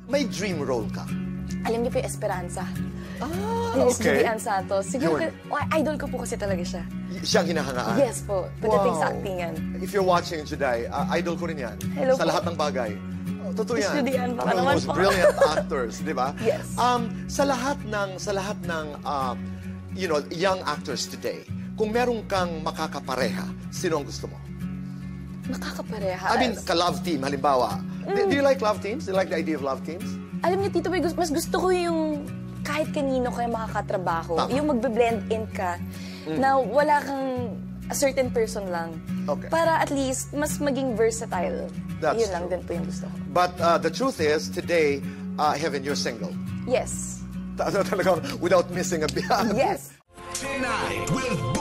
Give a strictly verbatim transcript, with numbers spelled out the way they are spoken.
may dream role ka? Alam niyo po yung Esperanza. Ah, Miss okay. Julian Santos. Siguro, Yun. oh, idol ko po kasi talaga siya. Y- Siyang hinahangaan? Yes po, pagdating Wow. sa actingan. If you're watching today, uh, idol ko rin yan. Hello sa po. lahat ng bagay. Oh, totoo Miss yan. Julian, baka One of the naman most po. brilliant actors, di ba? Yes. Um, sa lahat ng, sa lahat ng, uh, you know, young actors today, kung meron kang makakapareha, sino ang gusto mo? Makakaparehas. I mean, ka-love team, halimbawa. Mm. Do, do you like love teams? Do you like the idea of love teams? Alam niyo, Tito Boy, gus- mas gusto ko yung kahit kanino kayo makakatrabaho. Tama. Yung magbe-blend in ka, na wala kang a certain person lang. Okay. Para at least, mas maging versatile. That's Yun lang true. din po yung gusto ko. But uh, the truth is, today, uh, Heaven, you're single. Yes. Talagang without missing a beat. Yes. Tonight with